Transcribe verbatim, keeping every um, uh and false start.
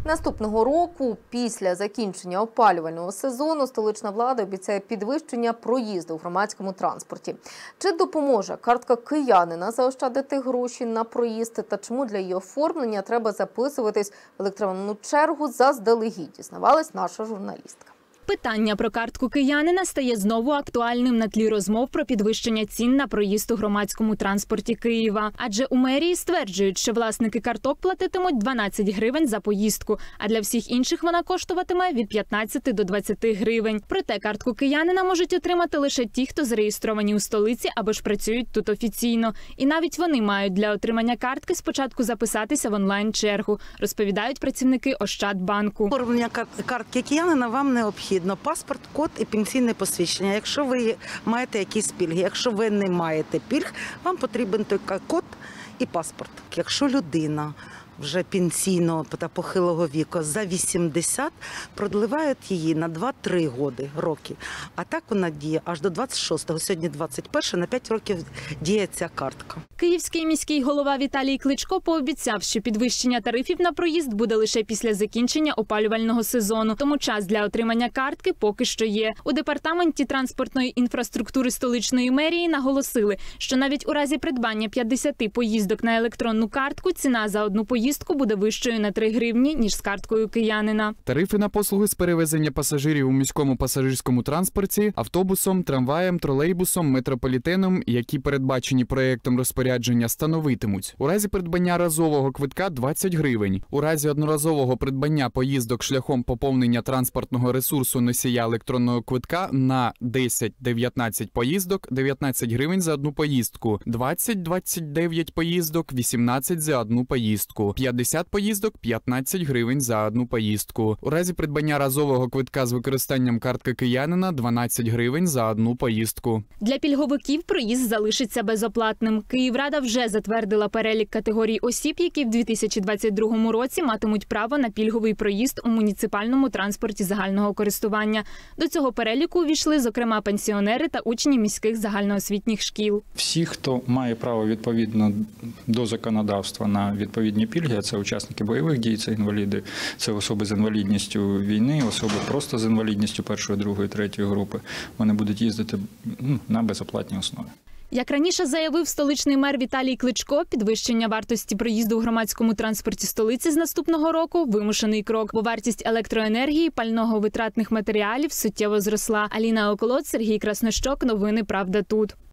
Наступного року, після закінчення опалювального сезону, столична влада обіцяє підвищення проїзду в громадському транспорті. Чи допоможе картка киянина заощадити гроші на проїзд та чому для її оформлення треба записуватись в електронну чергу заздалегідь, дізнавалась наша журналістка. Питання про картку киянина стає знову актуальним на тлі розмов про підвищення цін на проїзд у громадському транспорті Києва. Адже у мерії стверджують, що власники карток платитимуть дванадцять гривень за поїздку, а для всіх інших вона коштуватиме від п'ятнадцяти до двадцяти гривень. Проте картку киянина можуть отримати лише ті, хто зареєстровані у столиці або ж працюють тут офіційно. І навіть вони мають для отримання картки спочатку записатися в онлайн-чергу, розповідають працівники Ощадбанку. Оформлення картки киянина вам необхідно. Паспорт, код і пенсійне посвідчення. Якщо ви маєте якісь пільги, якщо ви не маєте пільг, вам потрібен той код і паспорт. Якщо людина вже пенсійного та похилого віку за вісімдесят, продливають її на два-три роки. А так вона діє аж до двадцять шостого, сьогодні двадцять перше, на п'ять років діє ця картка. Київський міський голова Віталій Кличко пообіцяв, що підвищення тарифів на проїзд буде лише після закінчення опалювального сезону. Тому час для отримання картки поки що є. У департаменті транспортної інфраструктури столичної мерії наголосили, що навіть у разі придбання п'ятдесяти поїздок на електронну картку ціна за одну поїздку Поїздку буде вищою на три гривні, ніж з карткою киянина. Тарифи на послуги з перевезення пасажирів у міському пасажирському транспорті автобусом, трамваєм, тролейбусом, метрополітеном, які передбачені проєктом розпорядження, становитимуть. У разі придбання разового квитка – двадцять гривень. У разі одноразового придбання поїздок шляхом поповнення транспортного ресурсу носія електронного квитка на десять-дев'ятнадцять поїздок – дев'ятнадцять гривень за одну поїздку, двадцять-двадцять дев'ять поїздок – вісімнадцять за одну поїздку. п'ятдесят поїздок – п'ятнадцять гривень за одну поїздку. У разі придбання разового квитка з використанням картки киянина – дванадцять гривень за одну поїздку. Для пільговиків проїзд залишиться безоплатним. Київрада вже затвердила перелік категорій осіб, які в дві тисячі двадцять другому році матимуть право на пільговий проїзд у муніципальному транспорті загального користування. До цього переліку увійшли, зокрема, пенсіонери та учні міських загальноосвітніх шкіл. Всі, хто має право відповідно до законодавства на відповідні пільги, це учасники бойових дій, це інваліди, це особи з інвалідністю війни, особи просто з інвалідністю першої, другої, третьої групи. Вони будуть їздити ну, на безоплатній основі. Як раніше заявив столичний мер Віталій Кличко, підвищення вартості проїзду у громадському транспорті столиці з наступного року – вимушений крок, бо вартість електроенергії, пального, витратних матеріалів суттєво зросла. Аліна Околот, Сергій Краснощок. Новини «Правда тут».